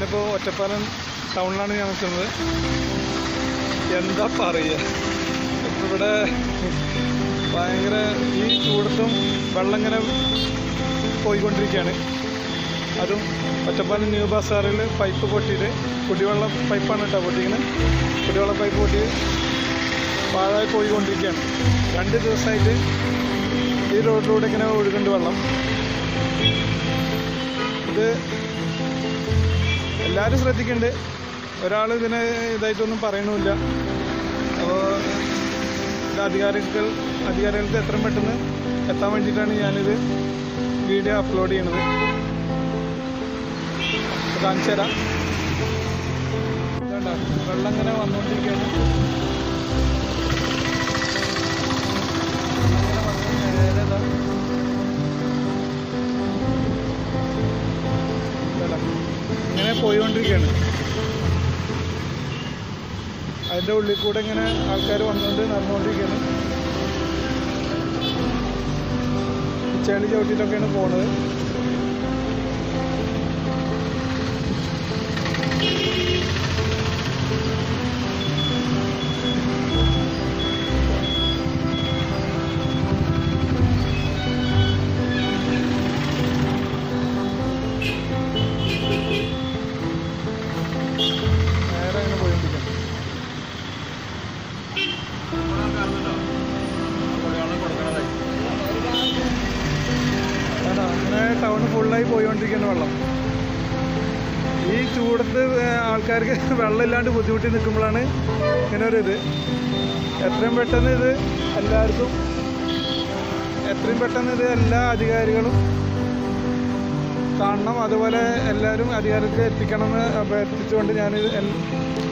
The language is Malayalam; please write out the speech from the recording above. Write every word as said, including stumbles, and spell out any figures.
ഞാനിപ്പോൾ ഒറ്റപ്പാലം ടൗണിലാണ് ഞാൻ നിൽക്കുന്നത്. എന്താ പറയുക, ഇവിടെ ഭയങ്കര ഈ ചൂടത്തും വെള്ളം ഇങ്ങനെ പോയിക്കൊണ്ടിരിക്കുകയാണ്. അതും ഒറ്റപ്പാലം ന്യൂ ബസാറിൽ പൈപ്പ് പൊട്ടിയിട്ട്, കുടിവെള്ളം പൈപ്പാണ് കേട്ടോ പൊട്ടിക്കുന്നത്, കുടിവെള്ള പൈപ്പ് പൊട്ടി പാഴായി പോയിക്കൊണ്ടിരിക്കുകയാണ്. രണ്ട് ദിവസമായിട്ട് ഈ റോഡിലൂടെ ഇങ്ങനെ ഒഴുകുന്നുണ്ട് വെള്ളം. ഇത് എല്ലാവരും ശ്രദ്ധിക്കുന്നുണ്ട്, ഒരാൾ ഇതിനെ ഇതായിട്ടൊന്നും പറയണമില്ല. അപ്പോൾ ഇത് അധികാരികൾ അധികാരികൾക്ക് എത്രയും പെട്ടെന്ന് എത്താൻ വേണ്ടിയിട്ടാണ് ഞാനിത് വീഡിയോ അപ്ലോഡ് ചെയ്യണത്. കാണിച്ചു തരാം. വേണ്ട, വെള്ളം ഇങ്ങനെ വന്നുകൊണ്ടിരിക്കുകയാണ്. ഇങ്ങനെ പോയിക്കൊണ്ടിരിക്കുകയാണ്. അതിൻ്റെ ഉള്ളിൽ കൂടെ ഇങ്ങനെ ആൾക്കാർ വന്നുകൊണ്ട് നടന്നുകൊണ്ടിരിക്കുകയാണ്. ചെളി ചവിട്ടിയിട്ടൊക്കെയാണ് പോണത്. നേരെ അങ്ങനെ പോയിക്കൊണ്ടിരിക്കുകയാണ്. അങ്ങനെ ടൗൺ ഫുള്ളായി പോയിക്കൊണ്ടിരിക്കുന്ന വെള്ളം. ഈ ചൂടത്ത് ആൾക്കാർക്ക് വെള്ളമില്ലാണ്ട് ബുദ്ധിമുട്ടി നിൽക്കുമ്പോഴാണ് ഇങ്ങനെ ഒരു ഇത്. എത്രയും പെട്ടെന്ന് ഇത് എല്ലാവർക്കും എത്രയും പെട്ടെന്ന് ഇത് എല്ലാ അധികാരികളും കാണണം. അതുപോലെ എല്ലാവരും അധികാരത്തിൽ എത്തിക്കണമെന്ന് അഭ്യർത്ഥിച്ചുകൊണ്ട് ഞാനിത്